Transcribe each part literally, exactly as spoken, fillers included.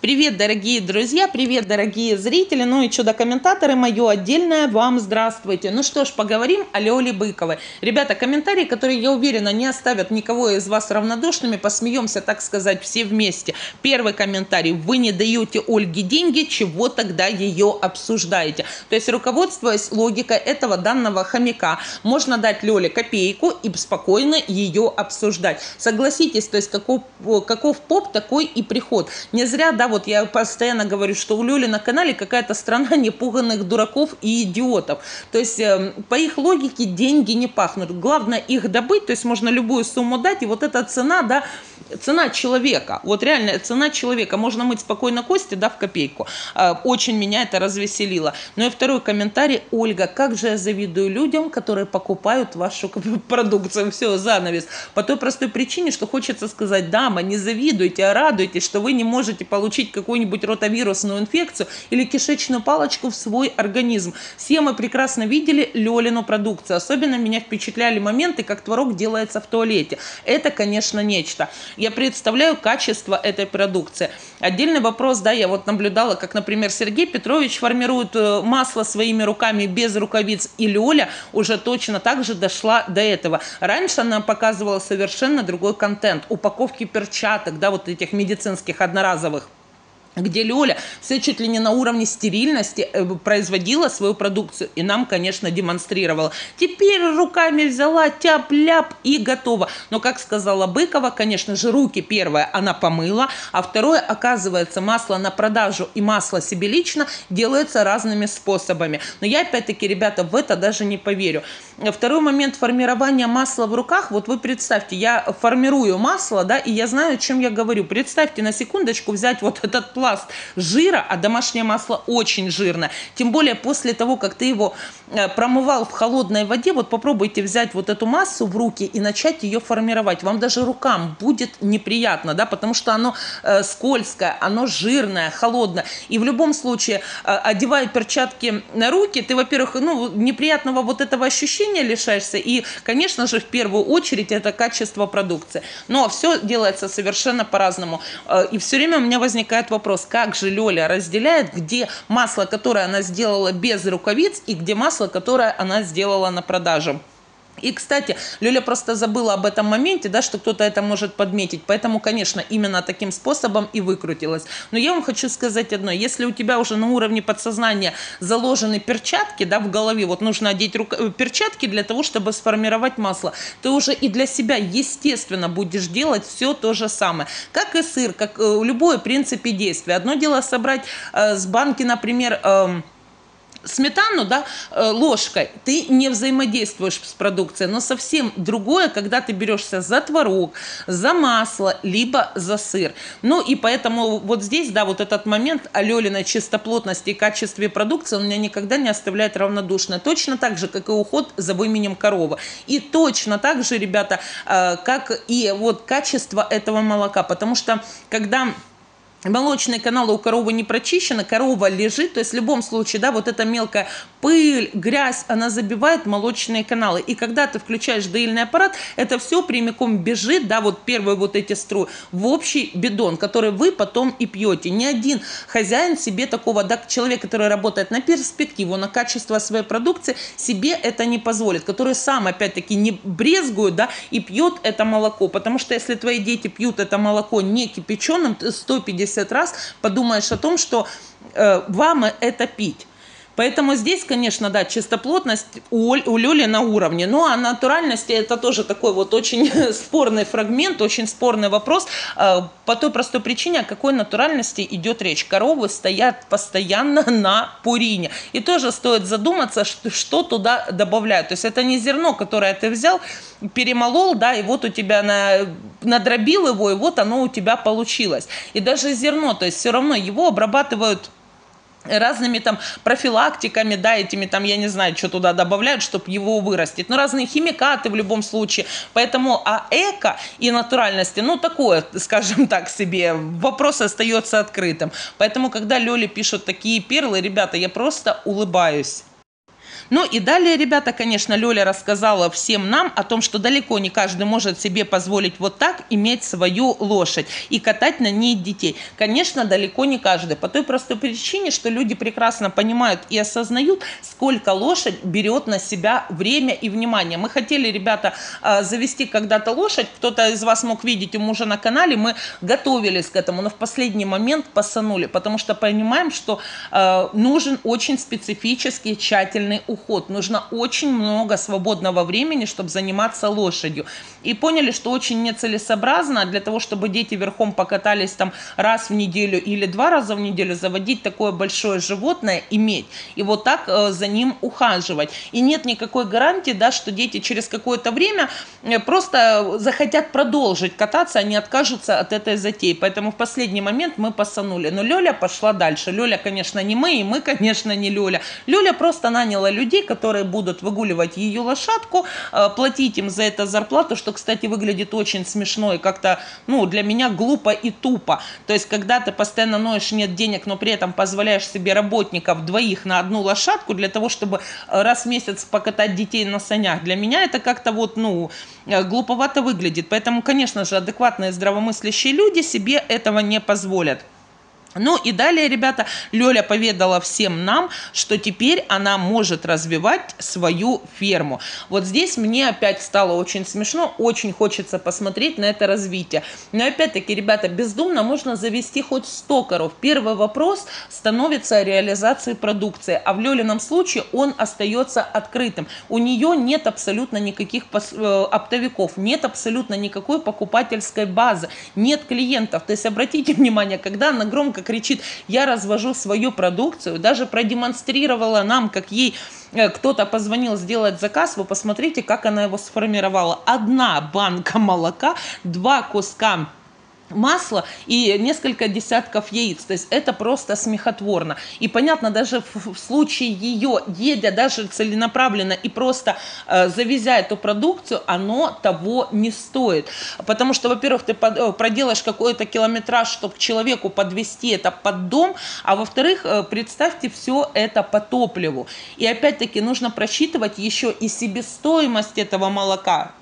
Привет, дорогие друзья, привет, дорогие зрители, ну и чудо-комментаторы, мое отдельное вам здравствуйте. Ну что ж, поговорим о Лёле Быковой. Ребята, комментарии, которые, я уверена, не оставят никого из вас равнодушными, посмеемся, так сказать, все вместе. Первый комментарий: вы не даете Ольге деньги, чего тогда ее обсуждаете? То есть, руководствуясь логикой этого данного хомяка, можно дать Лёле копейку и спокойно ее обсуждать. Согласитесь, то есть, каков, каков поп, такой и приход. Не зря, да, вот я постоянно говорю, что у Лёли на канале какая-то страна непуганных дураков и идиотов. То есть э, по их логике деньги не пахнут. Главное их добыть, то есть можно любую сумму дать, и вот эта цена, да, цена человека, вот реальная цена человека. Можно мыть спокойно кости, да, в копейку. Э, очень меня это развеселило. Ну и второй комментарий: Ольга, как же я завидую людям, которые покупают вашу продукцию. Все, занавес. По той простой причине, что хочется сказать: дама, не завидуйте, а радуйтесь, что вы не можете получить какую-нибудь ротавирусную инфекцию или кишечную палочку в свой организм. Все мы прекрасно видели Лёлину продукцию. Особенно меня впечатляли моменты, как творог делается в туалете. Это, конечно, нечто. Я представляю качество этой продукции. Отдельный вопрос, да, я вот наблюдала, как, например, Сергей Петрович формирует масло своими руками без рукавиц, и Лёля уже точно так же дошла до этого. Раньше она показывала совершенно другой контент. Упаковки перчаток, да, вот этих медицинских одноразовых, где Лёля все чуть ли не на уровне стерильности производила свою продукцию и нам, конечно, демонстрировала. Теперь руками взяла, тяп-ляп и готово. Но, как сказала Быкова, конечно же, руки первое она помыла, а второе, оказывается, масло на продажу и масло себе лично делается разными способами. Но я, опять-таки, ребята, в это даже не поверю. Второй момент формирования масла в руках. Вот вы представьте, я формирую масло, да, и я знаю, о чем я говорю. Представьте на секундочку взять вот этот пласт жира, а домашнее масло очень жирное. Тем более после того, как ты его промывал в холодной воде, вот попробуйте взять вот эту массу в руки и начать ее формировать. Вам даже рукам будет неприятно, да, потому что оно э, скользкое, оно жирное, холодное. И в любом случае, э, одевая перчатки на руки, ты, во-первых, ну, неприятного вот этого ощущения лишаешься. И, конечно же, в первую очередь это качество продукции. Но все делается совершенно по-разному. Э, и все время у меня возникает вопрос: как же Лёля разделяет, где масло, которое она сделала без рукавиц, и где масло, которое она сделала на продажу. И, кстати, Лёля просто забыла об этом моменте, да, что кто-то это может подметить. Поэтому, конечно, именно таким способом и выкрутилась. Но я вам хочу сказать одно. Если у тебя уже на уровне подсознания заложены перчатки, да, в голове, вот нужно одеть рук... перчатки для того, чтобы сформировать масло, ты уже и для себя, естественно, будешь делать все то же самое. Как и сыр, как э, любое, в принципе, действие. Одно дело собрать э, с банки, например, э, сметану, да, ложкой, ты не взаимодействуешь с продукцией, но совсем другое, когда ты берешься за творог, за масло, либо за сыр. Ну и поэтому вот здесь, да, вот этот момент о Лёлиной чистоплотности и качестве продукции, он меня никогда не оставляет равнодушно. Точно так же, как и уход за выменем коровы. И точно так же, ребята, как и вот качество этого молока, потому что когда молочные каналы у коровы не прочищены, корова лежит, то есть в любом случае, да, вот эта мелкая пыль, грязь, она забивает молочные каналы. И когда ты включаешь доильный аппарат, это все прямиком бежит, да, вот первые вот эти струи, в общий бидон, который вы потом и пьете. Ни один хозяин себе такого, да, человек, который работает на перспективу, на качество своей продукции, себе это не позволит, который сам, опять-таки, не брезгует, да, и пьет это молоко. Потому что если твои дети пьют это молоко не кипяченым, сто пятьдесят раз подумаешь о том, что э, вам это пить. Поэтому здесь, конечно, да, чистоплотность у, у Лёли на уровне. Ну, а натуральности это тоже такой вот очень спорный фрагмент, очень спорный вопрос. Э, по той простой причине, о какой натуральности идет речь. Коровы стоят постоянно на пурине. И тоже стоит задуматься, что, что туда добавляют. То есть это не зерно, которое ты взял, перемолол, да, и вот у тебя на, надробил его, и вот оно у тебя получилось. И даже зерно, то есть все равно его обрабатывают разными там профилактиками, да, этими там, я не знаю, что туда добавляют, чтобы его вырастить. Но разные химикаты в любом случае. Поэтому а эко и натуральности, ну, такое, скажем так себе, вопрос остается открытым. Поэтому, когда Лёле пишут такие перлы, ребята, я просто улыбаюсь. Ну и далее, ребята, конечно, Лёля рассказала всем нам о том, что далеко не каждый может себе позволить вот так иметь свою лошадь и катать на ней детей. Конечно, далеко не каждый. По той простой причине, что люди прекрасно понимают и осознают, сколько лошадь берет на себя время и внимание. Мы хотели, ребята, завести когда-то лошадь. Кто-то из вас мог видеть у мужа на канале. Мы готовились к этому, но в последний момент посанули, потому что понимаем, что э, нужен очень специфический, тщательный уход. Нужно очень много свободного времени, чтобы заниматься лошадью. И поняли, что очень нецелесообразно для того, чтобы дети верхом покатались там раз в неделю или два раза в неделю, заводить такое большое животное, иметь. И вот так э, за ним ухаживать. И нет никакой гарантии, да, что дети через какое-то время просто захотят продолжить кататься, они откажутся от этой затеи. Поэтому в последний момент мы посанули. Но Лёля пошла дальше. Лёля, конечно, не мы, и мы, конечно, не Лёля. Лёля просто наняла людей, которые будут выгуливать ее лошадку, платить им за это зарплату, что, кстати, выглядит очень смешно и как-то, ну, для меня глупо и тупо. То есть, когда ты постоянно ноешь, нет денег, но при этом позволяешь себе работников двоих на одну лошадку для того, чтобы раз в месяц покатать детей на санях, для меня это как-то вот, ну, глуповато выглядит. Поэтому, конечно же, адекватные здравомыслящие люди себе этого не позволят. Ну и далее, ребята, Лёля поведала всем нам, что теперь она может развивать свою ферму. Вот здесь мне опять стало очень смешно, очень хочется посмотреть на это развитие. Но опять-таки, ребята, бездумно можно завести хоть сто коров. Первый вопрос становится о реализации продукции, а в Лёлином случае он остается открытым. У нее нет абсолютно никаких оптовиков, нет абсолютно никакой покупательской базы, нет клиентов. То есть обратите внимание, когда она громко кричит: я развожу свою продукцию, даже продемонстрировала нам, как ей кто-то позвонил сделать заказ, вы посмотрите, как она его сформировала. Одна банка молока, два куска масла и несколько десятков яиц. То есть это просто смехотворно. И понятно, даже в, в случае ее, едя даже целенаправленно и просто э, завезя эту продукцию, оно того не стоит. Потому что, во-первых, ты под, проделаешь какой-то километраж, чтобы человеку подвести это под дом, а во-вторых, э, представьте все это по топливу. И опять-таки нужно просчитывать еще и себестоимость этого молока.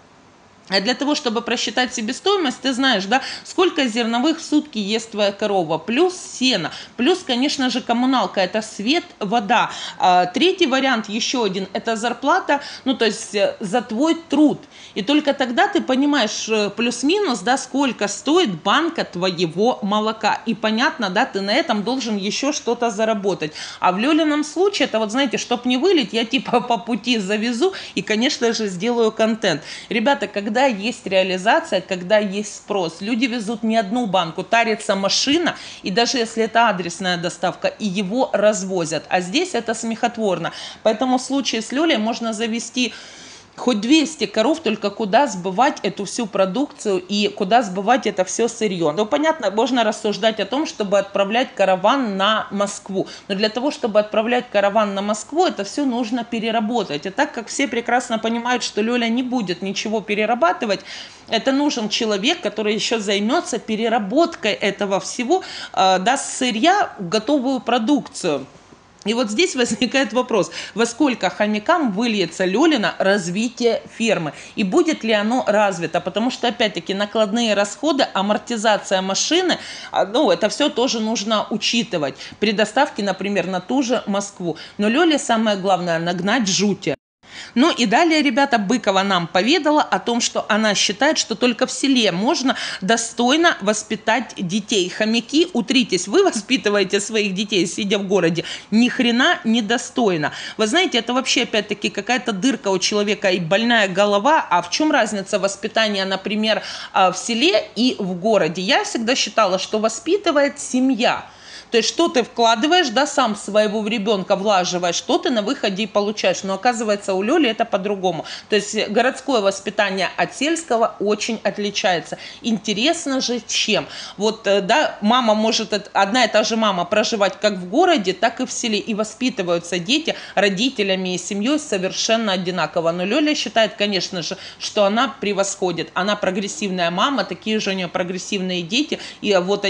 А для того, чтобы просчитать себестоимость, ты знаешь, да, сколько зерновых в сутки ест твоя корова, плюс сено, плюс, конечно же, коммуналка, это свет, вода. А, третий вариант, еще один, это зарплата, ну, то есть за твой труд. И только тогда ты понимаешь плюс-минус, да, сколько стоит банка твоего молока. И понятно, да, ты на этом должен еще что-то заработать. А в Лёлином случае, это вот, знаете, чтоб не вылить, я типа по пути завезу и, конечно же, сделаю контент. Ребята, когда есть реализация, когда есть спрос, люди везут не одну банку, тарится машина, и даже если это адресная доставка, и его развозят. А здесь это смехотворно. Поэтому в случае с Лёлей можно завести хоть двести коров, только куда сбывать эту всю продукцию и куда сбывать это все сырье. Ну, понятно, можно рассуждать о том, чтобы отправлять караван на Москву. Но для того, чтобы отправлять караван на Москву, это все нужно переработать. И так как все прекрасно понимают, что Лёля не будет ничего перерабатывать, это нужен человек, который еще займется переработкой этого всего, э, даст сырья в готовую продукцию. И вот здесь возникает вопрос, во сколько хомякам выльется Лёлина развитие фермы и будет ли оно развито, потому что опять-таки накладные расходы, амортизация машины, ну это все тоже нужно учитывать при доставке, например, на ту же Москву. Но Лёле самое главное нагнать жути. Ну и далее, ребята, Быкова нам поведала о том, что она считает, что только в селе можно достойно воспитать детей. Хомяки, утритесь, вы воспитываете своих детей, сидя в городе, ни хрена не достойно. Вы знаете, это вообще, опять-таки, какая-то дырка у человека и больная голова. А в чем разница воспитания, например, в селе и в городе? Я всегда считала, что воспитывает семья. То есть, что ты вкладываешь, да, сам своего в ребенка влаживаешь, что ты на выходе и получаешь. Но оказывается, у Лёли это по-другому. То есть, городское воспитание от сельского очень отличается. Интересно же чем? Вот, да, мама может, одна и та же мама проживать как в городе, так и в селе. И воспитываются дети родителями и семьей совершенно одинаково. Но Лёля считает, конечно же, что она превосходит. Она прогрессивная мама, такие же у нее прогрессивные дети. И вот они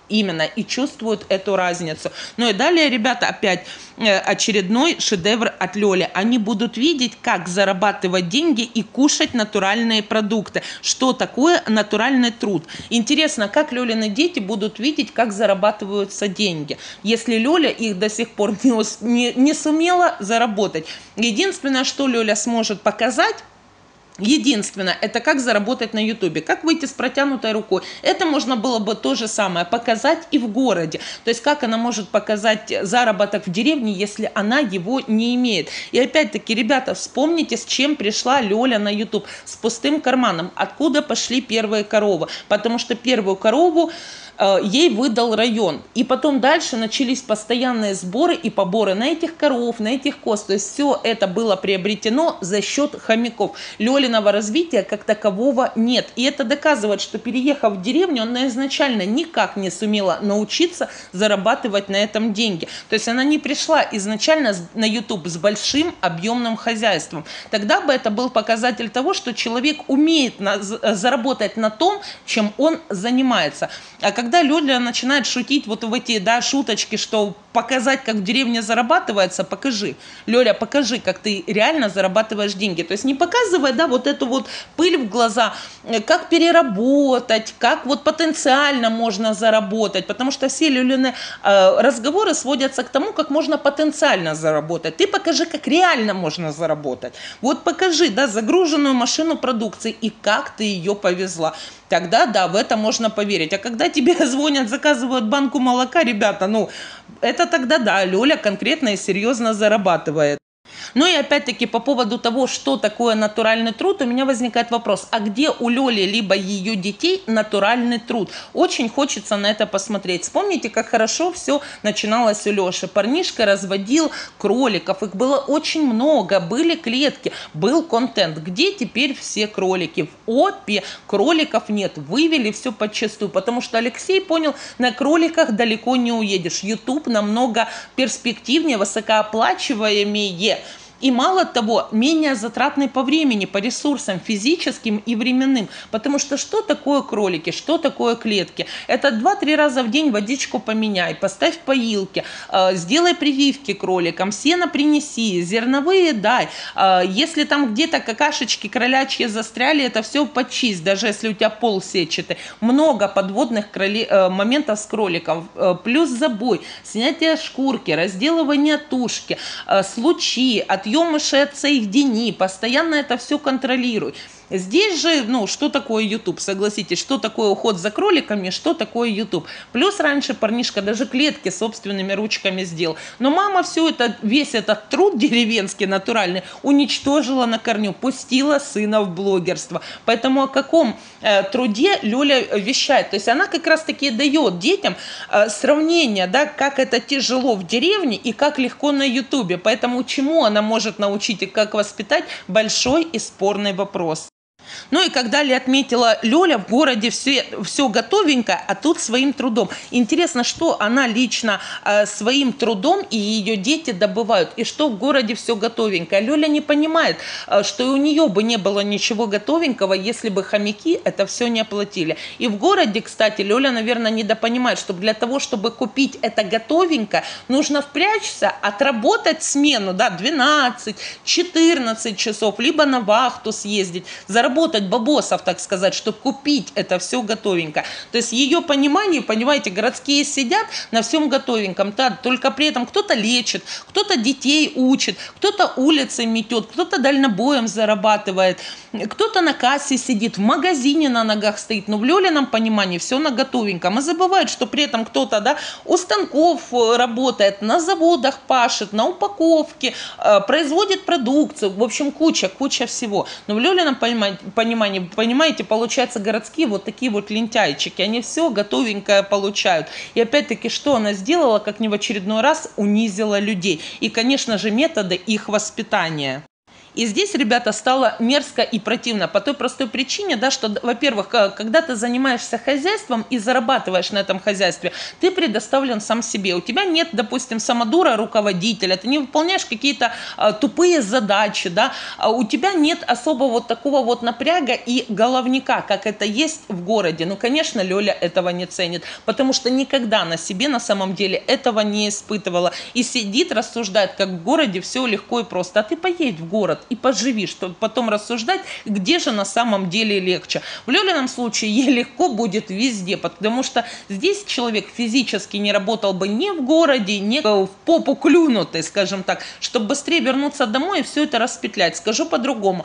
именно и чувствуют эту разницу. Ну и далее, ребята, опять очередной шедевр от Лёли. Они будут видеть, как зарабатывать деньги и кушать натуральные продукты. Что такое натуральный труд? Интересно, как Лёлины дети будут видеть, как зарабатываются деньги, если Лёля их до сих пор не, не, не сумела заработать. Единственное, что Лёля сможет показать, Единственное, это как заработать на ютубе, как выйти с протянутой рукой. Это можно было бы то же самое показать и в городе. То есть как она может показать заработок в деревне, если она его не имеет. И опять-таки, ребята, вспомните, с чем пришла Лёля на ютуб. С пустым карманом. Откуда пошли первые коровы? Потому что первую корову ей выдал район. И потом дальше начались постоянные сборы и поборы на этих коров, на этих коз. То есть все это было приобретено за счет хомяков. Лёлиного развития как такового нет. И это доказывает, что переехав в деревню, она изначально никак не сумела научиться зарабатывать на этом деньги. То есть она не пришла изначально на ютуб с большим объемным хозяйством. Тогда бы это был показатель того, что человек умеет на, заработать на том, чем он занимается. А когда Когда Лёля начинает шутить вот в эти, да, шуточки, что показать, как в деревне зарабатывается, покажи. Лёля, покажи, как ты реально зарабатываешь деньги. То есть не показывай, да, вот эту вот пыль в глаза, как переработать, как вот потенциально можно заработать. Потому что все Лёлины э, разговоры сводятся к тому, как можно потенциально заработать. Ты покажи, как реально можно заработать. Вот покажи, да, загруженную машину продукции и как ты ее повезла. Тогда, да, в это можно поверить. А когда тебе звонят, заказывают банку молока, ребята, ну, это тогда, да, Лёля конкретно и серьезно зарабатывает. Ну и опять-таки по поводу того, что такое натуральный труд, у меня возникает вопрос, а где у Лёли либо ее детей натуральный труд? Очень хочется на это посмотреть. Вспомните, как хорошо все начиналось у Лёши. Парнишка разводил кроликов, их было очень много, были клетки, был контент. Где теперь все кролики? В Опе кроликов нет, вывели все подчистую, потому что Алексей понял, на кроликах далеко не уедешь. YouTube намного перспективнее, высокооплачиваемее. И мало того, менее затратный по времени, по ресурсам физическим и временным. Потому что что такое кролики, что такое клетки? Это два-три раза в день водичку поменяй, поставь поилки, э, сделай прививки кроликам, сено принеси, зерновые дай. Э, если там где-то какашечки кролячьи застряли, это все почисть, даже если у тебя пол сетчатый. Много подводных кроли, э, моментов с кроликом. Э, плюс забой, снятие шкурки, разделывание тушки, э, случаи, от отъемыши от соедини, постоянно это все контролируй. Здесь же, ну, что такое YouTube, согласитесь, что такое уход за кроликами, что такое YouTube. Плюс раньше парнишка даже клетки собственными ручками сделал. Но мама все это, весь этот труд деревенский, натуральный, уничтожила на корню, пустила сына в блогерство. Поэтому о каком э, труде Лёля вещает? То есть она как раз таки дает детям э, сравнение, да, как это тяжело в деревне и как легко на YouTube. Поэтому чему она может научить и как воспитать, большой и спорный вопрос. Ну и как далее отметила Лёля, в городе все, все готовенько, а тут своим трудом. Интересно, что она лично э, своим трудом и ее дети добывают, и что в городе все готовенько. Лёля не понимает, э, что и у нее бы не было ничего готовенького, если бы хомяки это все не оплатили. И в городе, кстати, Лёля, наверное, недопонимает, что для того, чтобы купить это готовенько, нужно впрячься, отработать смену, да, двенадцать-четырнадцать часов, либо на вахту съездить, заработать бабосов, так сказать, чтобы купить это все готовенько. То есть ее понимание, понимаете, городские сидят на всем готовеньком, да, только при этом кто-то лечит, кто-то детей учит, кто-то улицы метет, кто-то дальнобоем зарабатывает, кто-то на кассе сидит, в магазине на ногах стоит. Но в Лёлином понимании все на готовеньком. И забывают, что при этом кто-то, да, у станков работает, на заводах пашет, на упаковке, э, производит продукцию. В общем, куча, куча всего. Но в Лёлином понимании понимании, понимаете, получается, городские вот такие вот лентяйчики, они все готовенькое получают. И опять-таки, что она сделала, как не в очередной раз унизила людей. И, конечно же, методы их воспитания. И здесь, ребята, стало мерзко и противно по той простой причине, да, что, во-первых, когда ты занимаешься хозяйством и зарабатываешь на этом хозяйстве, ты предоставлен сам себе. У тебя нет, допустим, самодура руководителя, ты не выполняешь какие-то а, тупые задачи, да, а у тебя нет особо вот такого вот напряга и головника, как это есть в городе. Ну, конечно, Лёля этого не ценит, потому что никогда на себе на самом деле этого не испытывала. И сидит, рассуждает, как в городе все легко и просто. А ты поедь в город и поживи, чтобы потом рассуждать, где же на самом деле легче. В Лёлином случае ей легко будет везде, потому что здесь человек физически не работал бы ни в городе, ни в попу клюнутый, скажем так, чтобы быстрее вернуться домой и все это распетлять. Скажу по-другому.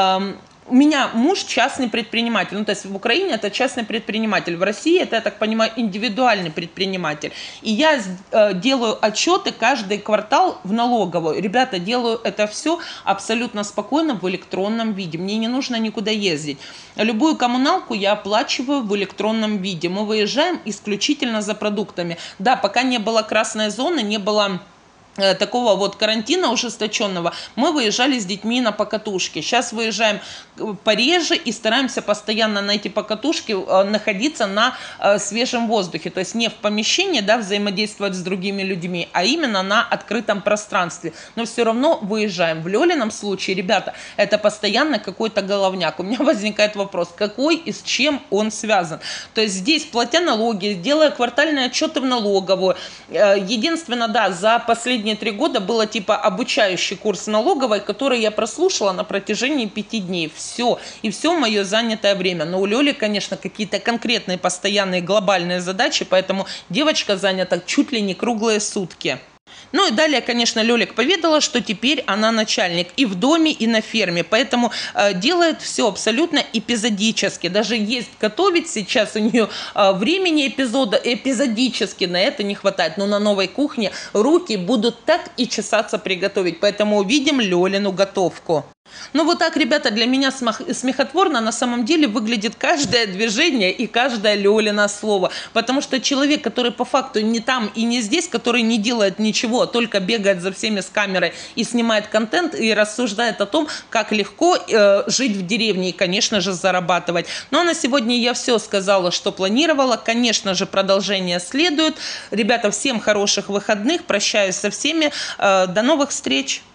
У меня муж частный предприниматель, ну то есть в Украине это частный предприниматель, в России это, я так понимаю, индивидуальный предприниматель. И я э, делаю отчеты каждый квартал в налоговую. Ребята, делаю это все абсолютно спокойно в электронном виде. Мне не нужно никуда ездить. Любую коммуналку я оплачиваю в электронном виде. Мы выезжаем исключительно за продуктами. Да, пока не было красной зоны, не было такого вот карантина ужесточенного, мы выезжали с детьми на покатушки. Сейчас выезжаем пореже и стараемся постоянно на эти покатушки находиться на свежем воздухе. То есть не в помещении, да, взаимодействовать с другими людьми, а именно на открытом пространстве. Но все равно выезжаем. В Лёлином случае, ребята, это постоянно какой-то головняк. У меня возникает вопрос, какой и с чем он связан. То есть здесь, платя налоги, делая квартальные отчеты в налоговую, единственное, да, за последние три года было типа обучающий курс налоговой, который я прослушала на протяжении пяти дней. Все. И все мое занятое время. Но у Лёли, конечно, какие-то конкретные, постоянные, глобальные задачи, поэтому девочка занята чуть ли не круглые сутки. Ну и далее, конечно, Лёлик поведала, что теперь она начальник и в доме, и на ферме, поэтому э, делает все абсолютно эпизодически. Даже есть готовить сейчас у нее э, времени эпизода эпизодически на это не хватает. Но на новой кухне руки будут так и чесаться приготовить, поэтому увидим Лёлину готовку. Ну вот так, ребята, для меня смехотворно на самом деле выглядит каждое движение и каждое Лёлино слово. Потому что человек, который по факту не там и не здесь, который не делает ничего, только бегает за всеми с камерой и снимает контент и рассуждает о том, как легко э, жить в деревне и, конечно же, зарабатывать. Ну а на сегодня я все сказала, что планировала. Конечно же, продолжение следует. Ребята, всем хороших выходных. Прощаюсь со всеми. Э, до новых встреч.